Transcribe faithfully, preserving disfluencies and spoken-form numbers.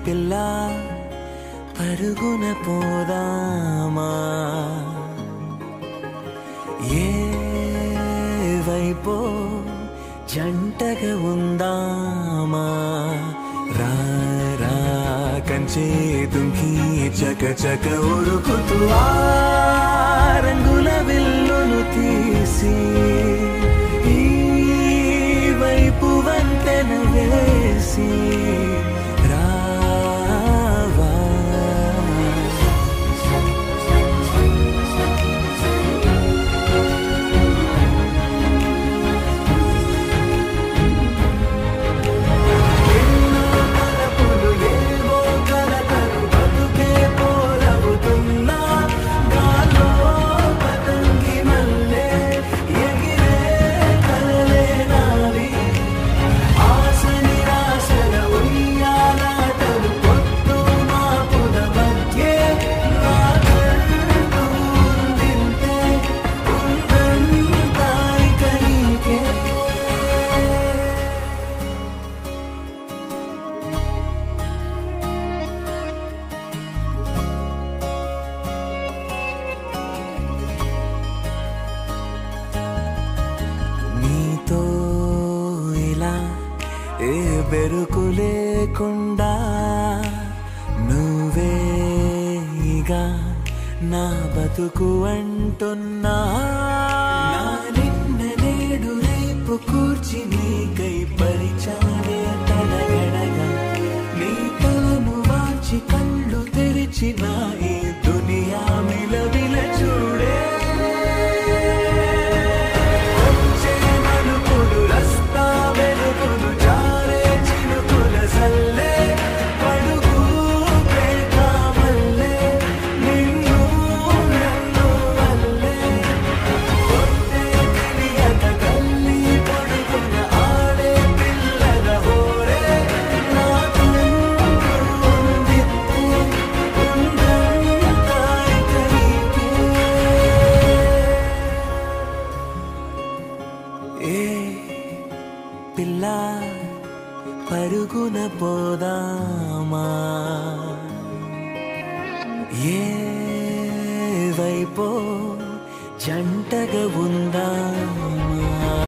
పిల్ల పరుగున పోదామా ఏ వైపో జంటగా ఉందామా రా రా కంచే దుంకి చక చక ఉరుకుతూ ఆ రంగుల విల్లును తీసి ఈ వైపు వంతెన వేసి ఏ బెరుకు లేకుండా నువ్వేగా నా బతుకు అంటున్నా నిన్న నేడు రేపు కూర్చి నీకై పరిచానే తడగడగా నీ కలను వాచి కళ్ళు తెరిచిన ఈ దునియా మిలవిల చూడే పిల్ల పరుగున పోదామా ఏ వైపో జంటగా ఉందామా